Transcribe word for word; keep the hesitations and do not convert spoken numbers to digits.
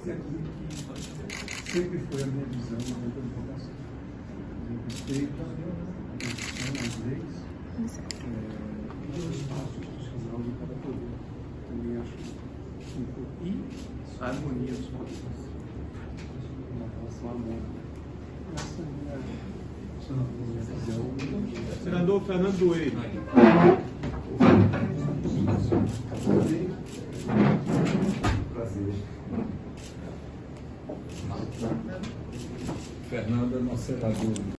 é aquilo que sempre foi a minha visão na minha advocacia. Respeito à Constituição, às leis, é, e ao espaço institucional de cada poder. Também acho que e a harmonia dos poderes. Uma relação harmônica. Essa é a minha visão. Senador Fernando Doeiro. Prazer. Fernando é nosso senador.